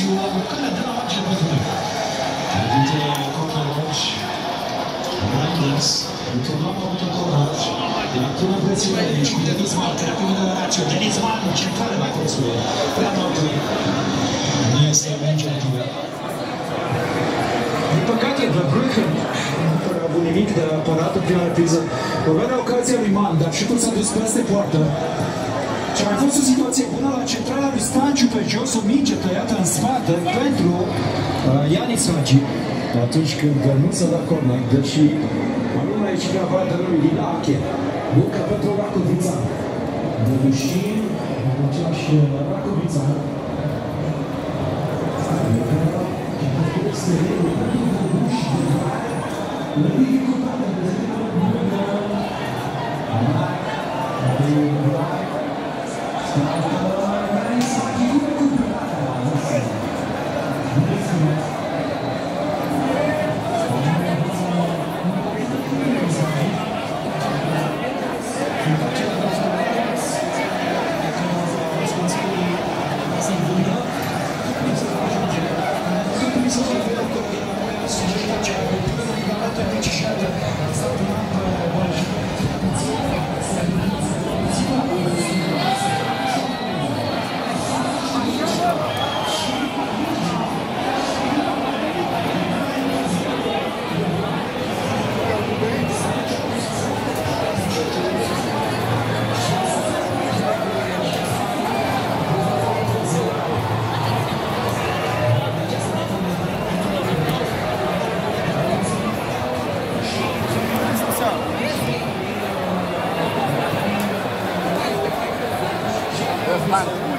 calea de la margine pentru noi. Dintre cornerologi, Reinders, încă nu am avut un cornerologi. Până prețurile aici cu Denis Man, care acum de la Racio. Denis Man, centrale la colțul prea notului. Nu este mingea activă. Din păcate, Verbruggen nu prea a avut nimic de apărat în prima repriză. Urmarea ocazia lui Man, dar și cum s-a dus peste poartă. Și a mai fost o situație bună la centrala lui Stanciu pe jos, o minge tăiată în spate pentru Ianis Hagi. Atunci când nu s-a dat corner, deși anume aici pe aparatul lui Linache. Luca pentru Racovița. Debușin, aceeași Racovița. Man.